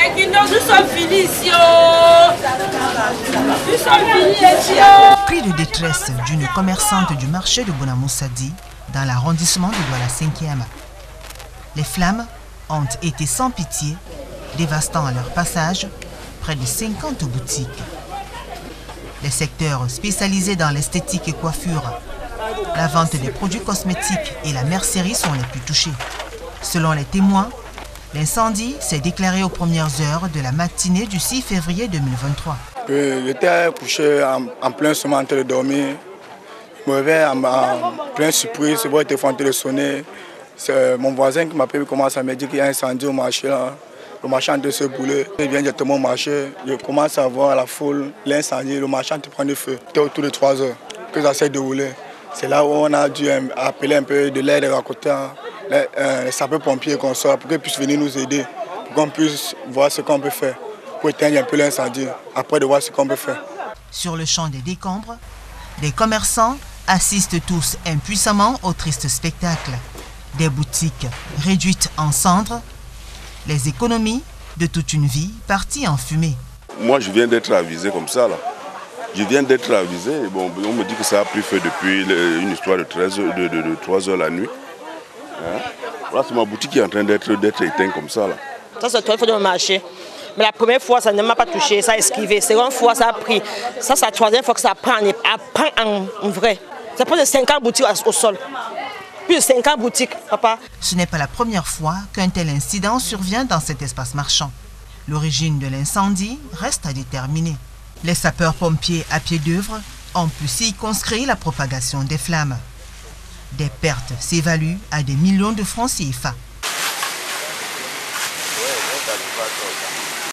Nous sommes finis ici. Nous sommes finis ici. Cri de détresse d'une commerçante du marché de Bonamoussadi dans l'arrondissement de Douala 5e. Les flammes ont été sans pitié, dévastant à leur passage près de 50 boutiques. Les secteurs spécialisés dans l'esthétique et coiffure, la vente des produits cosmétiques et la mercerie sont les plus touchés. Selon les témoins, l'incendie s'est déclaré aux premières heures de la matinée du 6 février 2023. J'étais couché en plein sommeil en train de dormir. Je me réveille en pleine surprise, je vois le téléphone en train de sonner. C'est mon voisin qui m'appelle, commence à me dire qu'il y a un incendie au marché. Là. Le marché est en train de se brûler. Je viens directement au marché, je commence à voir la foule, l'incendie, le marché est en train de prendre feu. C'était autour de 3 heures que ça s'est déroulé. C'est là où on a dû appeler un peu de l'aide à côté, les sapeurs-pompiers qu'on sort pour qu'ils puissent venir nous aider, pour qu'on puisse voir ce qu'on peut faire, pour éteindre un peu l'incendie, après de voir ce qu'on peut faire. Sur le champ des décombres, les commerçants assistent tous impuissamment au triste spectacle. Des boutiques réduites en cendres, les économies de toute une vie parties en fumée. Moi, je viens d'être avisé comme ça, là. Je viens d'être avisé. Bon, on me dit que ça a pris feu depuis une histoire de 3 heures la nuit. Hein? Voilà, c'est ma boutique qui est en train d'être éteinte comme ça, là. Ça, c'est toi, il faut de marcher. Mais la première fois, ça ne m'a pas touché, ça a esquivé. La seconde fois, ça a pris. Ça, c'est la troisième fois que ça prend en vrai. Ça prend de 50 boutiques au sol. Plus de 50 boutiques, papa. Ce n'est pas la première fois qu'un tel incident survient dans cet espace marchand. L'origine de l'incendie reste à déterminer. Les sapeurs-pompiers à pied d'œuvre ont pu circonscrire la propagation des flammes. Des pertes s'évaluent à des millions de francs CFA.